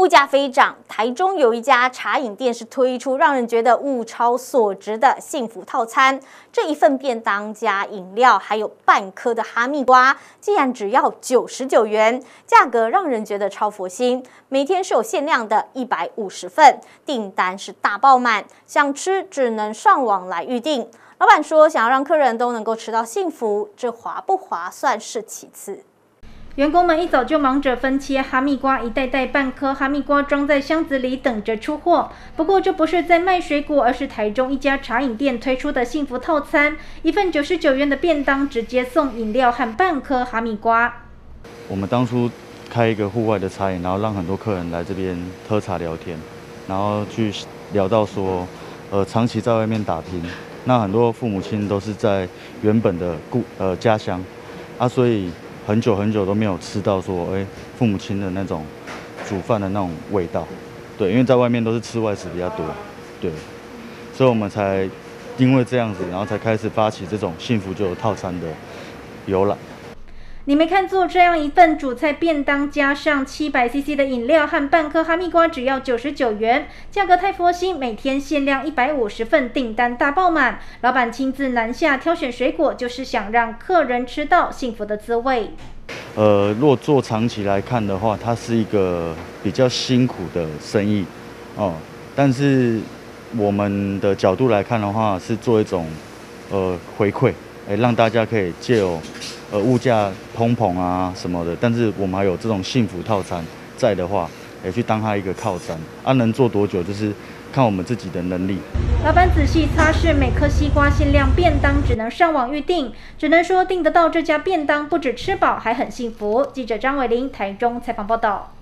物价飞涨，台中有一家茶饮店是推出让人觉得物超所值的幸福套餐。这一份便当加饮料，还有半颗的哈密瓜，竟然只要99元，价格让人觉得超佛心。每天是有限量的150份，订单是大爆满，想吃只能上网来预定。老板说，想要让客人都能够吃到幸福，这划不划算是其次。 员工们一早就忙着分切哈密瓜，一袋袋半颗哈密瓜装在箱子里，等着出货。不过这不是在卖水果，而是台中一家茶饮店推出的幸福套餐，一份99元的便当，直接送饮料和半颗哈密瓜。 我们当初开一个户外的茶饮，然后让很多客人来这边喝茶聊天，然后去聊到说，长期在外面打拼，那很多父母亲都是在原本的家乡啊，所以很久都没有吃到说，父母亲的那种煮饭的那种味道，对，因为在外面都是吃外食比较多，对，所以我们才因为这样子，然后才开始发起这种幸福就有套餐的由来。 你没看错，这样一份主菜便当加上700cc 的饮料和半颗哈密瓜，只要99元，价格太佛心。每天限量150份，订单大爆满。老板亲自南下挑选水果，就是想让客人吃到幸福的滋味。 若做长期来看的话，它是一个比较辛苦的生意哦。但是我们的角度来看的话，是做一种回馈，让大家可以借由物价通膨啊什么的，但是我们还有这种幸福套餐在的话，也去当它一个靠山啊，能做多久就是看我们自己的能力。 老板仔细擦拭每颗西瓜，限量便当只能上网预订，只能说订得到这家便当，不止吃饱，还很幸福。记者张伟玲台中采访报道。